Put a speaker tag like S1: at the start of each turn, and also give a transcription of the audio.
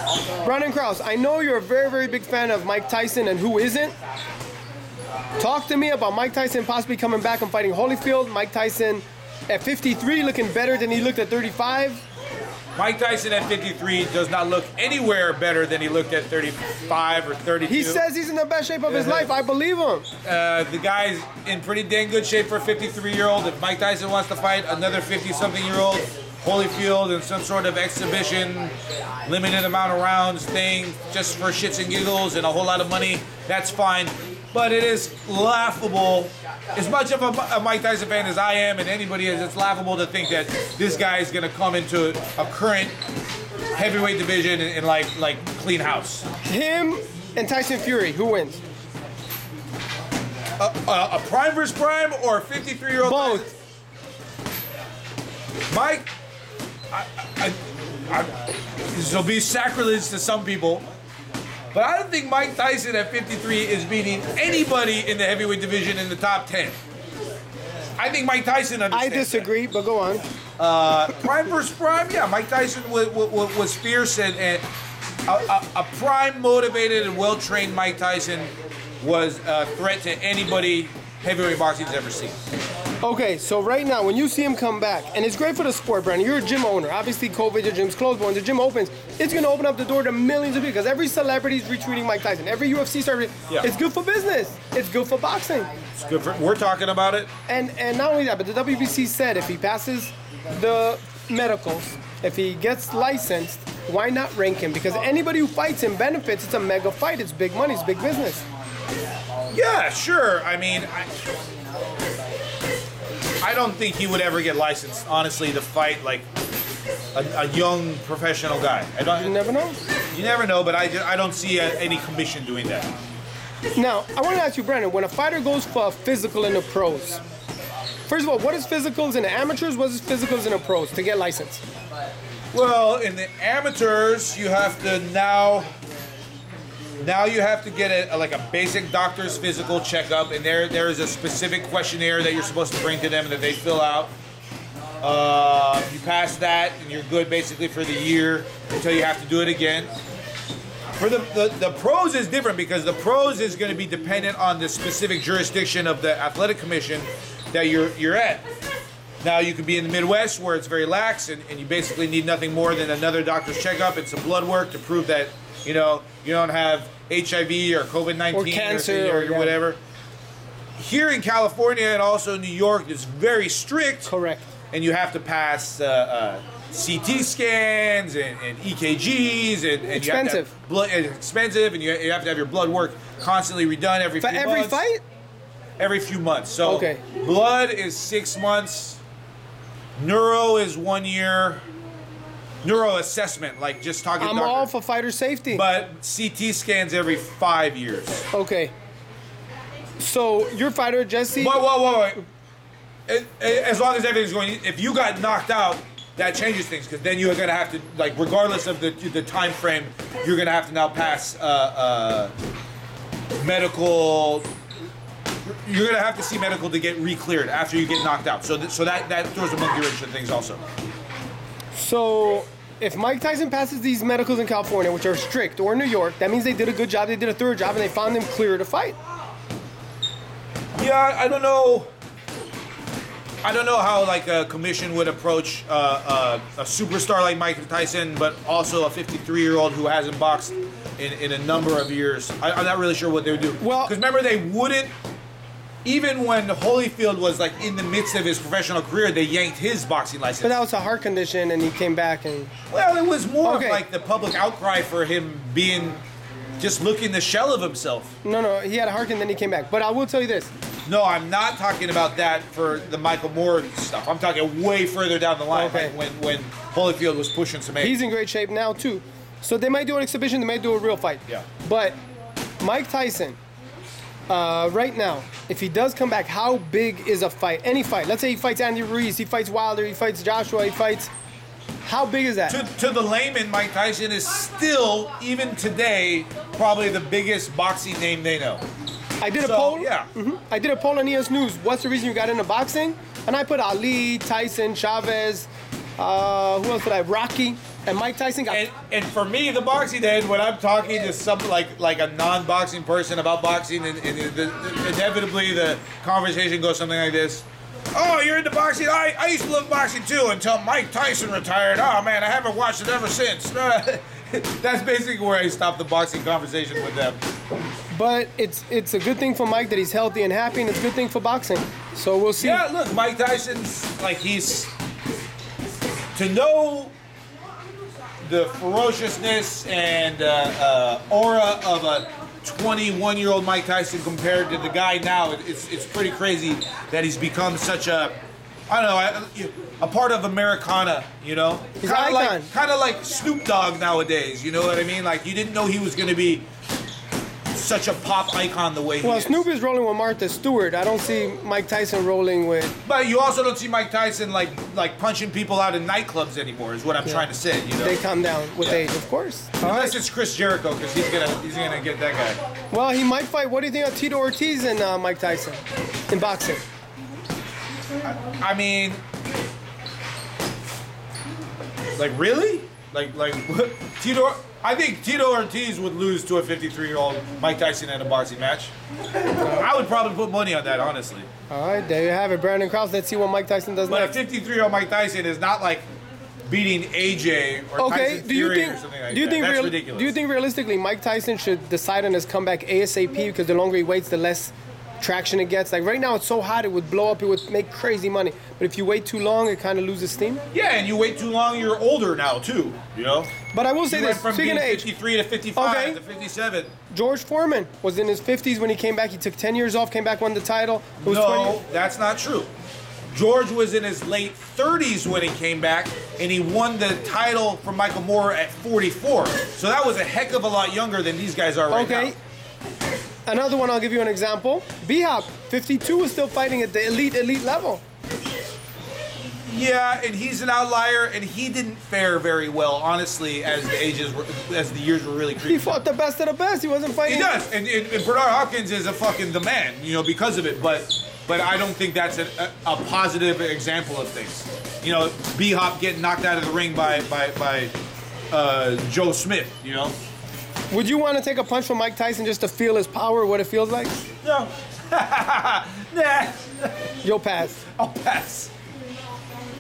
S1: Brandon Krause, I know you're a very, very big fan of Mike Tyson, and who isn't? Talk to me about Mike Tyson possibly coming back and fighting Holyfield. Mike Tyson at 53 looking better than he looked at 35.
S2: Mike Tyson at 53 does not look anywhere better than he looked at 35 or 32.
S1: He says he's in the best shape of his life. I believe him.
S2: The guy's in pretty dang good shape for a 53-year-old. If Mike Tyson wants to fight another 50-something-year-old, Holyfield in some sort of exhibition, limited amount of rounds thing, just for shits and giggles and a whole lot of money, that's fine. But it is laughable. As much of a Mike Tyson fan as I am, and anybody is, it's laughable to think that this guy is going to come into a current heavyweight division and like clean house.
S1: Him and Tyson Fury, who wins?
S2: A prime versus prime or a 53-year-old?
S1: Both.
S2: Mike, this will be sacrilege to some people, but I don't think Mike Tyson at 53 is beating anybody in the heavyweight division in the top 10. I think Mike Tyson understands.
S1: I disagree, but go on.
S2: Prime versus prime, yeah. Mike Tyson was fierce, and a prime motivated and well-trained Mike Tyson was a threat to anybody heavyweight boxing's ever seen.
S1: Okay, so right now, when you see him come back, and it's great for the sport, Brandon, you're a gym owner. Obviously, COVID, your gym's closed, but when the gym opens, it's going to open up the door to millions of people, because every celebrity is retweeting Mike Tyson. Every UFC star, it's good for business. It's good for boxing.
S2: It's good for, we're talking about it.
S1: And not only that, but the WBC said if he passes the medicals, if he gets licensed, why not rank him? Because anybody who fights him benefits. It's a mega fight. It's big money. It's big business.
S2: Yeah, sure. I mean, I don't think he would ever get licensed, honestly, to fight like a young professional guy.
S1: You never know.
S2: You never know, but I don't see any commission doing that.
S1: Now, I want to ask you, Brandon, when a fighter goes for a physical in the pros, first of all, what is physicals in the amateurs? What is physicals in the pros to get licensed?
S2: Well, in the amateurs, you have to now you have to get a basic doctor's physical checkup, and there is a specific questionnaire that you're supposed to bring to them that they fill out. You pass that, and you're good basically for the year until you have to do it again. For the pros is different, because the pros is going to be dependent on the specific jurisdiction of the athletic commission that you're at. Now, you could be in the Midwest where it's very lax, and you basically need nothing more than another doctor's checkup and some blood work to prove that you don't have HIV or COVID-19
S1: or cancer
S2: or whatever. Here in California and also New York, it's very strict.
S1: Correct.
S2: And you have to pass CT scans and EKGs and
S1: expensive.
S2: You have to have blood. It's expensive, and you have to have your blood work constantly redone every few months.
S1: For every fight?
S2: Every few months. So
S1: okay.
S2: Blood is 6 months. Neuro is 1 year. Neuro assessment, like just talking.
S1: I'm all for fighter safety.
S2: But CT scans every 5 years.
S1: Okay. So your fighter, Jesse.
S2: Wait. As long as everything's going, if you got knocked out, that changes things, because then you're gonna have to, like, regardless of the time frame, you're gonna have to now pass medical. You're gonna have to see medical to get re-cleared after you get knocked out. So that throws a monkey wrench in things also.
S1: So if Mike Tyson passes these medicals in California, which are strict, or in New York, that means they did a good job. They did a thorough job, and they found him clear to fight.
S2: Yeah, I don't know. I don't know how like a commission would approach a superstar like Mike Tyson, but also a 53-year-old who hasn't boxed in a number of years. I'm not really sure what they would do.
S1: Well,
S2: because remember, they wouldn't. Even when Holyfield was like in the midst of his professional career, they yanked his boxing license.
S1: But that was a heart condition, and he came back and.
S2: Well, it was more of like the public outcry for him being just looking the shell of himself.
S1: No, he had a heart condition, then he came back. But I will tell you this.
S2: No, I'm not talking about that for the Michael Moore stuff. I'm talking way further down the line, like when Holyfield was pushing some.
S1: He's in great shape now too, so they might do an exhibition, they might do a real fight.
S2: Yeah.
S1: But Mike Tyson, right now, if he does come back, how big is a fight? Any fight. Let's say he fights Andy Ruiz, he fights Wilder, he fights Joshua, he fights. How big is that?
S2: To the layman, Mike Tyson is still, even today, probably the biggest boxing name they know.
S1: I did a poll.
S2: Yeah.
S1: Mm-hmm. I did a poll on EsNews. What's the reason you got into boxing? And I put Ali, Tyson, Chavez. Who else did I? Rocky. And Mike Tyson got...
S2: And for me, the boxing head, when I'm talking to something like a non-boxing person about boxing, and inevitably the conversation goes something like this. Oh, you're into boxing? I used to love boxing too until Mike Tyson retired. Oh man, I haven't watched it ever since. That's basically where I stopped the boxing conversation with them.
S1: But it's a good thing for Mike that he's healthy and happy, and it's a good thing for boxing. So we'll see.
S2: Yeah, look, Mike Tyson's he's to know the ferociousness and aura of a 21-year-old Mike Tyson compared to the guy now. It's pretty crazy that he's become such a a part of Americana, you know?
S1: He's an icon.
S2: Kind of like Snoop Dogg nowadays, you know what I mean? Like, you didn't know he was going to be such a pop icon the way he is.
S1: Well, Snoop is rolling with Martha Stewart. I don't see Mike Tyson rolling with...
S2: But you also don't see Mike Tyson like punching people out in nightclubs anymore, is what I'm trying to say, you know?
S1: They come down with age, of course.
S2: Unless it's Chris Jericho, because he's gonna get that guy.
S1: Well, he might fight. What do you think of Tito Ortiz and Mike Tyson in boxing?
S2: I mean... Like, really? Like what? I think Tito Ortiz would lose to a 53-year-old Mike Tyson in a boxing match. I would probably put money on that, honestly.
S1: All right, there you have it. Brandon Krause, let's see what Mike Tyson does next.
S2: But a 53-year-old Mike Tyson is not like beating AJ or Tyson Fury or something like that. That's ridiculous.
S1: Do you think realistically Mike Tyson should decide on his comeback ASAP, because the longer he waits, the less traction it gets? Like right now it's so hot it would blow up, it would make crazy money, but if you wait too long it kind of loses steam.
S2: Yeah, and you wait too long, you're older now too, you know.
S1: But I will say this,
S2: from
S1: speaking
S2: being
S1: of age,
S2: 53 to 55 to 57.
S1: George Foreman was in his 50s when he came back. He took 10 years off, came back, won the title.
S2: No, that's not true. George was in his late 30s when he came back, and he won the title from Michael Moore at 44. So that was a heck of a lot younger than these guys are right now.
S1: Another one, I'll give you an example. B-Hop, 52, is still fighting at the elite level.
S2: Yeah, and he's an outlier, and he didn't fare very well, honestly, as the years were really creeping.
S1: He fought the best of the best. He wasn't fighting.
S2: He does, and Bernard Hopkins is a fucking the man, you know, because of it. But I don't think that's a positive example of things. You know, B-Hop getting knocked out of the ring by Joe Smith, you know.
S1: Would you want to take a punch from Mike Tyson just to feel his power, what it feels like?
S2: No. Nah.
S1: You'll pass.
S2: I'll pass.